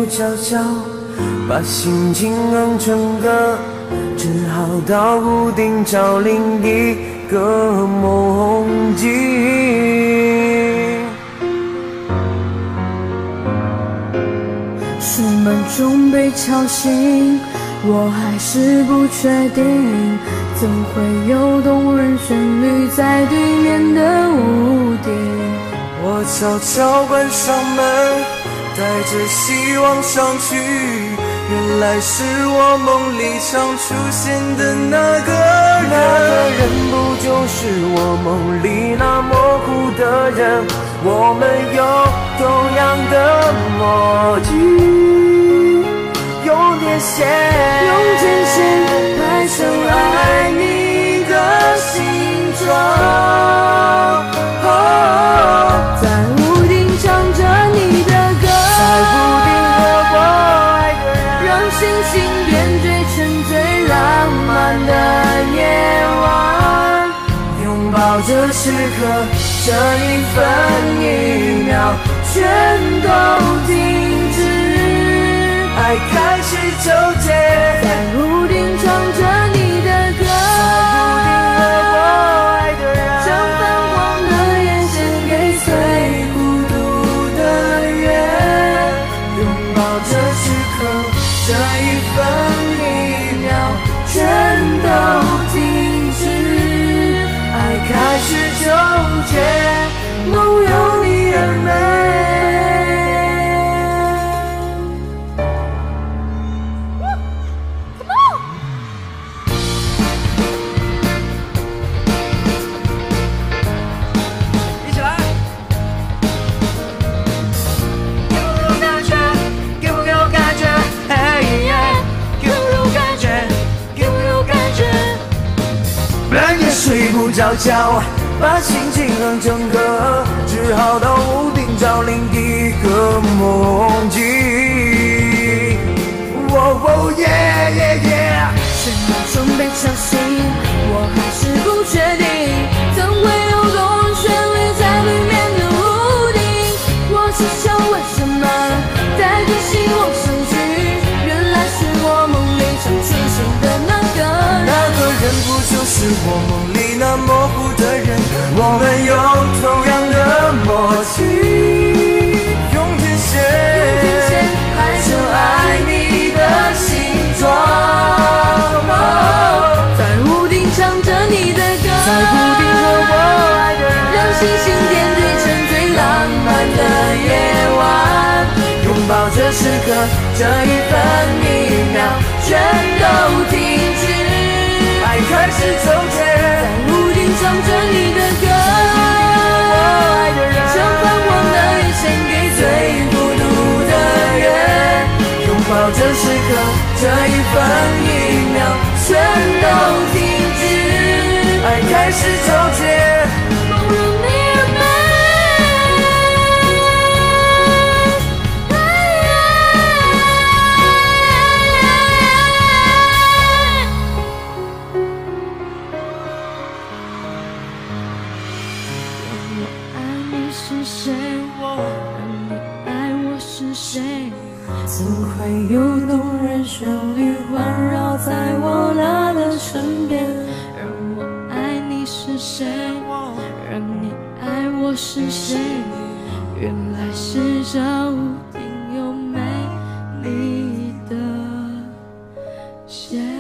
悄悄把心情哼成歌，只好到屋顶找另一个梦境。 睡梦中被吵醒，我还是不确定，怎会有动人旋律在对面的屋顶？ 我悄悄关上门，带着希望上去，原来是我梦里常出现的那个人。那个人不就是我梦里那模糊的人？我们有同样的默契，用电线排成爱你的形状。 在屋顶唱着你的歌， 在屋顶和我爱的人， 让星星点缀成最浪漫的夜晚。 拥抱这时刻，这一分一秒全都停止，爱开始纠结。 在屋顶唱着你的歌， 在屋顶和我爱的人， 将泛黄的眼献给最孤独的月。 拥抱这时刻，这一分一秒全都停止，爱开始纠结，梦有你而美。一起来！给不给我感觉？嘿耶！给不给我感觉？给不给我感觉？半夜睡不着觉，把心情哼成歌，只好到屋顶找另一个梦境。哦耶耶耶！ 睡梦中被吵醒，我还是不确定，怎会有动人旋律在对面的屋顶？我是想为什么带着希望上去，原来是我梦里常出现的那个人。 那个人不就是我梦里那模糊的人？我们有同样的默契，用天线排成爱你的形状。 在屋顶唱着你的歌， 在屋顶和我爱的人， 让星星点缀成最浪漫的夜晚。 拥抱这时刻，这一分一秒全都停止，爱开始纠结。 在屋顶唱着你的歌，将泛黄的眼献给最孤独的人。 拥抱这时刻，这一分一秒全都停止，爱开始纠结。 梦如你而美。让我爱你是谁？让你爱我是谁？ 怎会有动人旋律环绕在我那的身边？ 让我爱你是谁？让你爱我是谁？原来是这屋顶有美丽的夜。